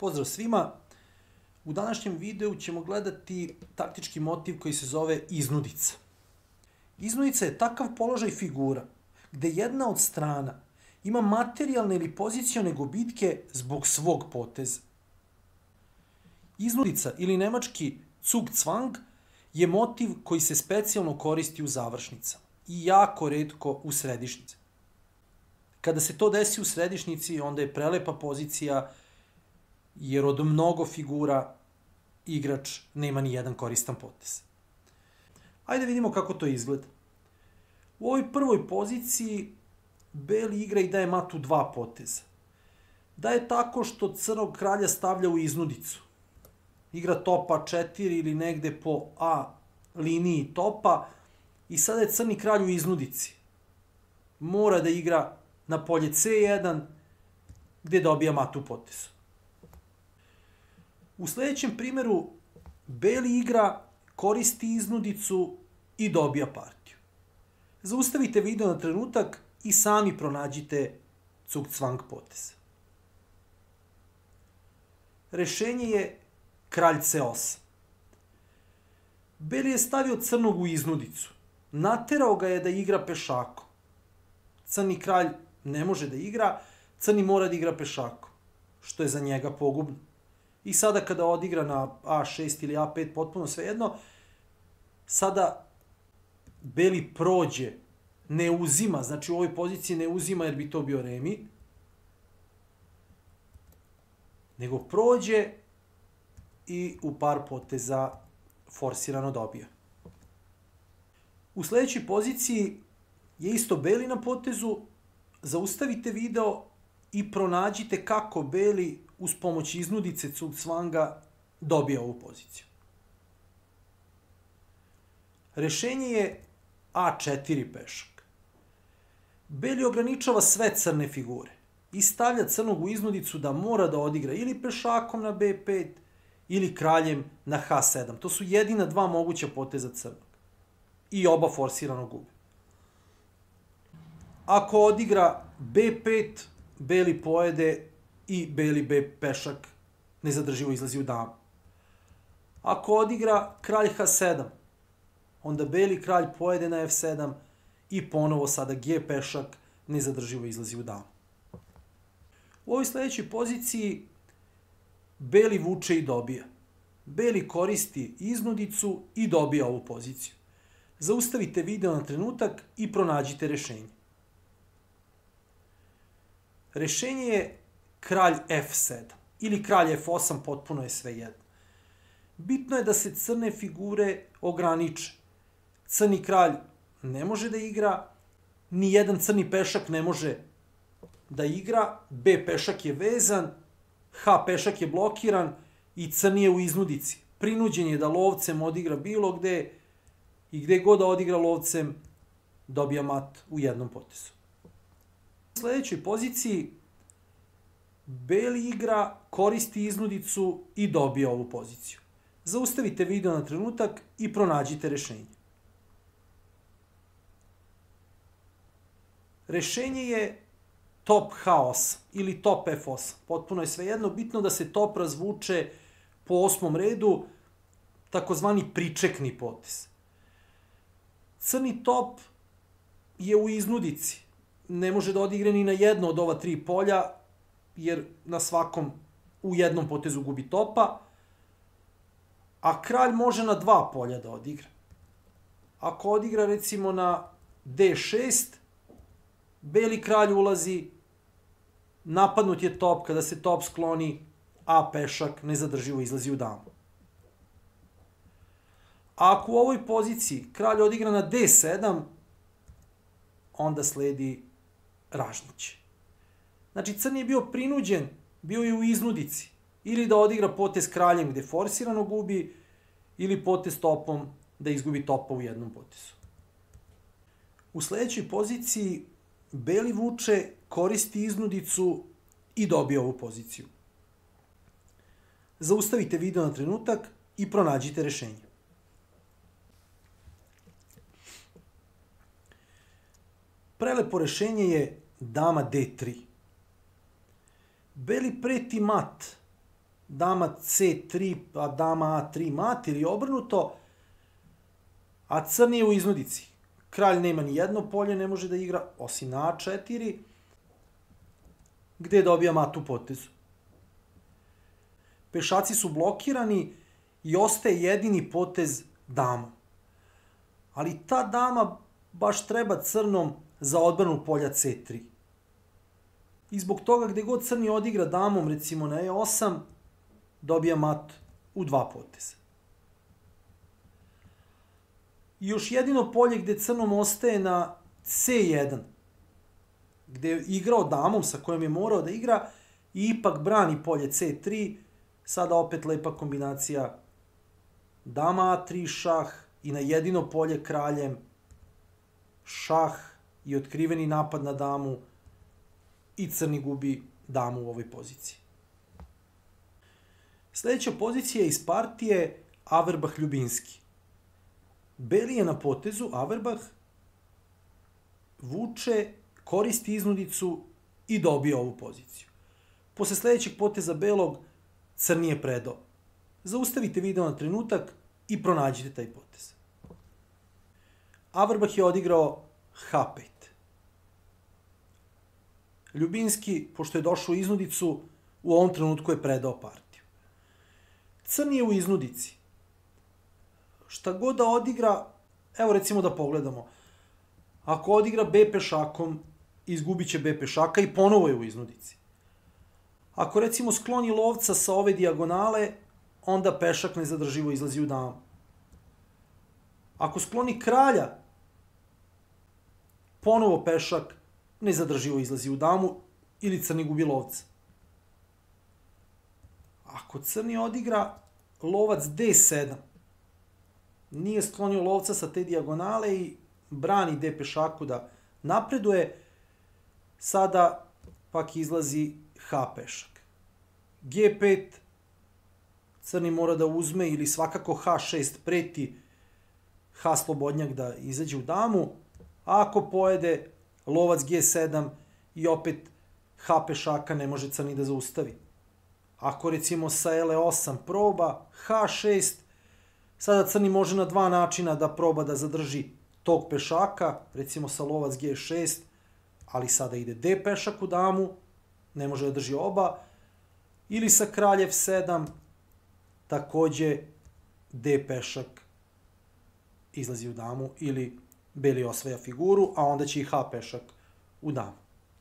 Pozdrav svima! U današnjem videu ćemo gledati taktički motiv koji se zove iznudica. Iznudica je takav položaj figura gde jedna od strana ima materijalne ili pozicione gubitke zbog svog poteza. Iznudica ili nemački Zugzwang je motiv koji se specijalno koristi u završnicama i jako retko u središnjici. Kada se to desi u središnjici, onda je prelepa pozicija, jer od mnogo figura igrač nema ni jedan koristan potez. Ajde vidimo kako to izgleda. U ovoj prvoj poziciji beli igra i daje matu dva poteza. Daje tako što crnog kralja stavlja u iznudicu. Igra topa 4 ili negde po A liniji topa i sada je crni kralj u iznudici. Mora da igra na polje C1 gde dobija matu potezu. U sledećem primjeru beli igra, koristi iznudicu i dobija partiju. Zaustavite video na trenutak i sami pronađite Zugzwang potez. Rešenje je kralj C8. Beli je stavio crnog u iznudicu. Naterao ga je da igra pešakom. Crni kralj ne može da igra, crni mora da igra pešakom, što je za njega pogubno. I sada kada odigra na A6 ili A5, potpuno svejedno, sada beli prođe, ne uzima, znači u ovoj poziciji ne uzima jer bi to bio remi, nego prođe i u par poteza forsirano dobija. U sledećoj poziciji je isto beli na potezu, zaustavite video i pronađite kako beli uz pomoć iznudice Zugzwanga dobija ovu poziciju. Rešenje je A4 pešak. Beli ograničava sve crne figure i stavlja crnog u iznudicu da mora da odigra ili pešakom na B5 ili kraljem na H7. To su jedina dva moguća poteza crnog. I oba forsirano gube. Ako odigra B5, beli pojede i beli B pešak nezadrživo izlazi u damu. Ako odigra kralj H7, onda beli kralj pojede na F7 i ponovo sada G pešak nezadrživo izlazi u damu. U ovoj sledećoj poziciji beli vuče i dobija. Beli koristi iznudicu i dobija ovu poziciju. Zaustavite video na trenutak i pronađite rešenje. Rešenje je kralj F7 ili kralj F8, potpuno je svejedno. Bitno je da se crne figure ograniče. Crni kralj ne može da igra, ni jedan crni pešak ne može da igra, B pešak je vezan, H pešak je blokiran i crni je u iznudici. Prinuđen je da lovcem odigra bilo gde i gde god da odigra lovcem dobija mat u jednom potezu. U sledećoj poziciji beli igra, koristi iznudicu i dobija ovu poziciju. Zaustavite video na trenutak i pronađite rešenje. Rešenje je top H8 ili top F8. Potpuno je svejedno, bitno da se top razvuče po osmom redu, takozvani pričekni potez. Crni top je u iznudici. Ne može da odigre ni na jedno od ova tri polja, jer na svakom u jednom potezu gubi topa, a kralj može na dva polja da odigra. Ako odigra recimo na D6, beli kralj ulazi, napadnut je top, kada se top skloni, A pešak nezadrživo izlazi u damu. A ako u ovoj poziciji kralj odigra na D7, onda sledi ražnjiće. Znači, crni je bio prinuđen, bio je u iznudici, ili da odigra potez kraljem gde forsirano gubi, ili potez topom da izgubi topa u jednom potezu. U sledećoj poziciji beli vuče, koristi iznudicu i dobija ovu poziciju. Zaustavite video na trenutak i pronađite rešenje. Prelepo rešenje je dama D3. Beli preti mat dama C3, pa dama A3 mat ili obrnuto, a crni je u iznudici. Kralj nema ni jedno polje, ne može da igra, osim na A4, gde dobija mat u potezu. Pešaci su blokirani i ostaje jedini potez damom. Ali ta dama baš treba crnom za odbranu polja C3. I zbog toga gde god crni odigra damom, recimo na E8, dobija mat u dva poteza. I još jedino polje gde crnom ostaje na C1, gde je igrao damom sa kojom je morao da igra i ipak brani polje C3, sada opet lepa kombinacija dama A3 šah i na jedino polje kraljem šah i otkriveni napad na damu i crni gubi damu u ovoj poziciji. Sljedeća pozicija iz partije Averbach-Ljubinski. Beli je na potezu, Averbach vuče, koristi iznudicu i dobija ovu poziciju. Posle sljedećeg poteza belog, crni je predao. Zaustavite video na trenutak i pronađite taj potez. Averbach je odigrao H5. Ljubinski, pošto je došao u iznudicu, u ovom trenutku je predao partiju. Crni je u iznudici. Šta god da odigra, evo recimo da pogledamo. Ako odigra B pešakom, izgubit će B pešaka i ponovo je u iznudici. Ako recimo skloni lovca sa ove dijagonale, onda pešak nezadrživo izlazi u damu. Ako skloni kralja, ponovo pešak nezadrživo izlazi u damu ili crni gubi lovca. Ako crni odigra lovac D7, nije sklonio lovca sa te dijagonale i brani D pešaku da napreduje, sada pak izlazi H pešak. G5, crni mora da uzme ili svakako H6 preti H slobodnjak da izađe u damu, a ako pojede lovac G7 i opet H pešaka ne može crni da zaustavi. Ako recimo sa L8 proba H6, sada crni može na dva načina da proba da zadrži tog pešaka, recimo sa lovac G6, ali sada ide D pešak u damu, ne može da drži oba, ili sa kralj F7, takođe D pešak izlazi u damu ili beli osvaja figuru, a onda će i H pešak u damu.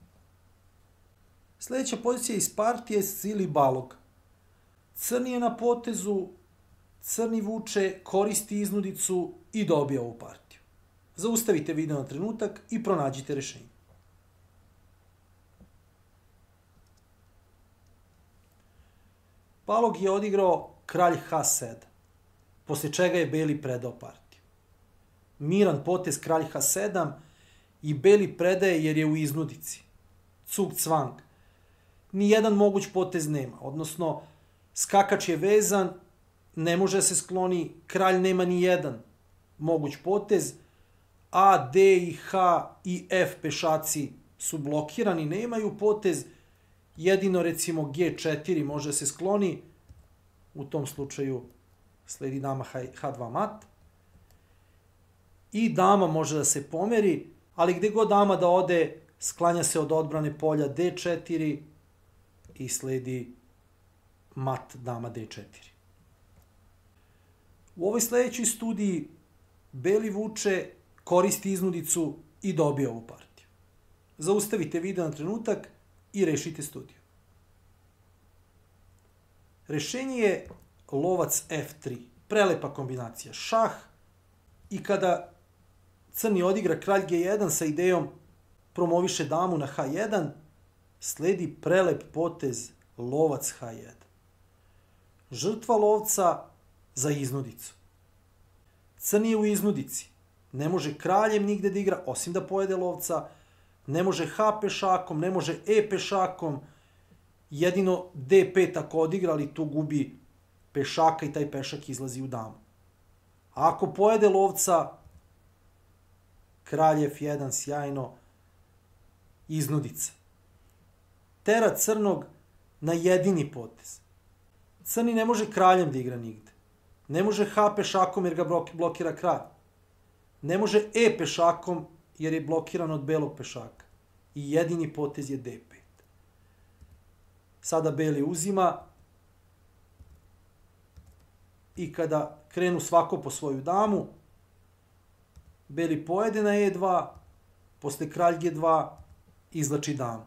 Sljedeća pozicija iz partije je Sili Balog. Crni je na potezu, crni vuče, koristi iznudicu i dobija ovu partiju. Zaustavite video na trenutak i pronađite rešenje. Balog je odigrao kralj H7, posle čega je beli predao partiju. Miran potez kralj H7 i beli predaje jer je u iznudici. Cug cvang. Nijedan moguć potez nema, odnosno skakač je vezan, ne može se skloni, kralj nema ni jedan moguć potez, A, D i H i F pešaci su blokirani, nemaju potez, jedino recimo G4 može se skloni, u tom slučaju sledi dama H2 mat, i dama može da se pomeri, ali gde god dama da ode, sklanja se od odbrane polja D4 i sledi mat dama D4. U ovoj sledećoj studiji beli vuče, koristi iznudicu i dobija ovu partiju. Zaustavite video na trenutak i rešite studiju. Rešenje je lovac F3. Prelepa kombinacija. Šah i kada crni odigra kralj G1 sa idejom promoviše damu na H1, sledi prelep potez lovac H1. Žrtva lovca za iznudicu. Crni je u iznudici. Ne može kraljem nigde da igra, osim da pojede lovca. Ne može H pešakom, ne može E pešakom. Jedino D5 ako odigra, ali tu gubi pešaka i taj pešak izlazi u damu. A ako pojede lovca, kralj F1 sjajno, iznudica. Tera crnog na jedini potez. Crni ne može kraljem da igra nigde. Ne može H pešakom jer ga blokira kralj. Ne može E pešakom jer je blokiran od belog pešaka. I jedini potez je D5. Sada beli uzima i kada krenu svako po svoju damu, beli pojede na E2, posle kralj G2 izlači damu.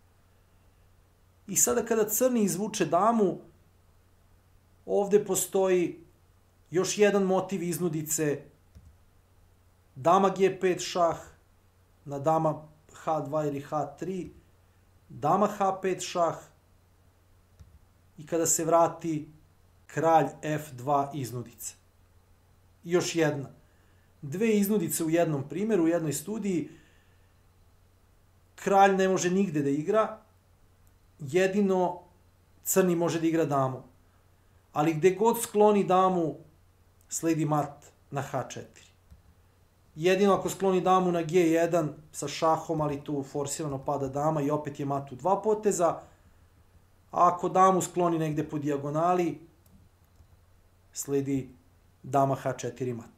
I sada kada crni izvuče damu, ovde postoji još jedan motiv iznudice, dama G5 šah na dama H2 ili H3, dama H5 šah i kada se vrati kralj F2 iznudice. I još jedna. Dve iznudice u jednom primjeru, u jednoj studiji. Kralj ne može nigde da igra, jedino crni može da igra damu. Ali gde god skloni damu, sledi mat na H4. Jedino ako skloni damu na G1 sa šahom, ali tu forsirano pada dama i opet je mat u dva poteza. A ako damu skloni negde po dijagonali, sledi dama H4 mat.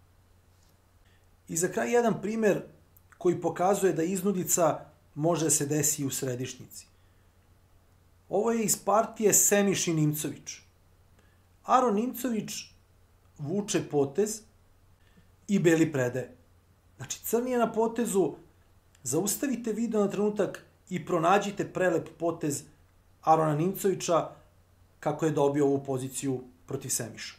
I za kraj jedan primer koji pokazuje da iznudica može da se desi i u središnjici. Ovo je iz partije Semiš i Nimcović. Aron Nimcović vuče potez i beli predaje. Znači, crni je na potezu, zaustavite video na trenutak i pronađite prelep potez Arona Nimcovića kako je dobio ovu poziciju protiv Semiša.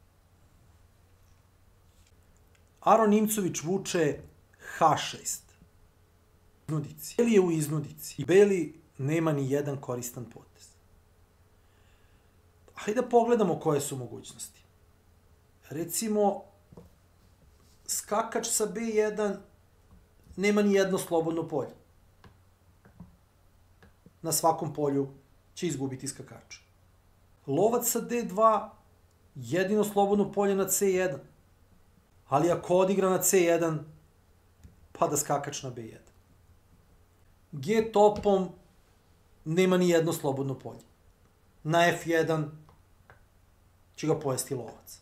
Aron Nimcović vuče H6. Beli je u iznudici i beli nema ni jedan koristan potez. Hajde da pogledamo koje su mogućnosti. Recimo, skakač sa B1 nema ni jedno slobodno polje. Na svakom polju će izgubiti skakača. Lovac sa D2 jedino slobodno polje na C1. Ali ako odigra na C1, pada skakač na B1. G topom nema ni jedno slobodno polje. Na F1 će ga pojesti lovac.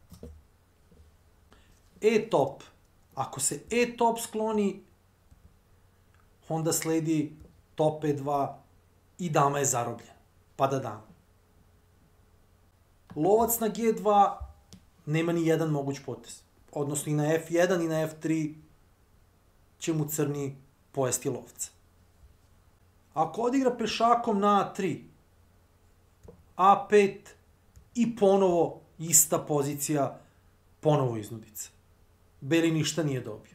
E top. Ako se E top skloni, onda sledi top E2 i dama je zarobljena. Pada dama. Lovac na G2 nema ni jedan moguć potez. Odnosno i na F1 i na F3 će mu crni pojesti lovca. Ako odigra pešakom na A3, A5 i ponovo ista pozicija, ponovo iznudica. Beli ništa nije dobio.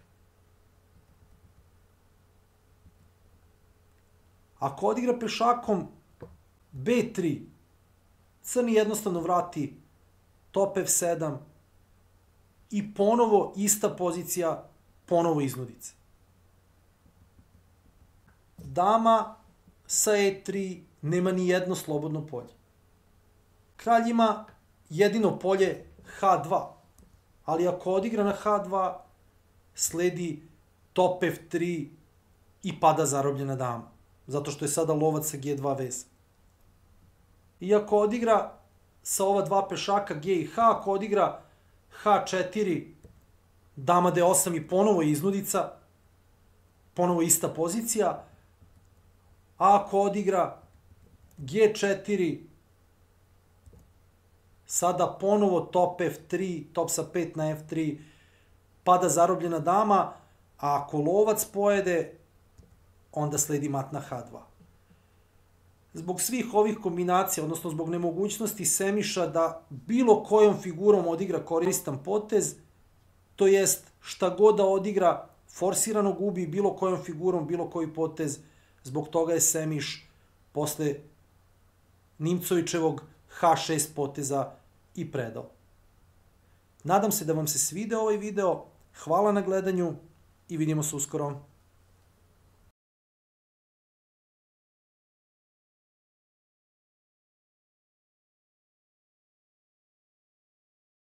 Ako odigra pešakom B3, crni jednostavno vrati top F7 i ponovo ista pozicija, ponovo iznudica. Dama sa E3 nema ni jedno slobodno polje. Kralj ima jedino polje H2, ali ako odigra na H2, sledi top F3 i pada zarobljena dama, zato što je sada lovac sa G2 vezan. I ako odigra sa ova dva pešaka G i H, ako odigra H4, dama D8 i ponovo je iznudica, ponovo ista pozicija, a ako odigra G4, sada ponovo top F3, top sa 5 na F3, pada zarobljena dama, a ako lovac pojede, onda sledi mat na H2. Zbog svih ovih kombinacija, odnosno zbog nemogućnosti Semiša da bilo kojom figurom odigra koristan potez, to jest šta god da odigra, forsirano gubi bilo kojom figurom, bilo koji potez, zbog toga je Semiš posle Nimcovićevog H6 poteza i predao. Nadam se da vam se svide ovaj video, hvala na gledanju i vidimo se uskoro.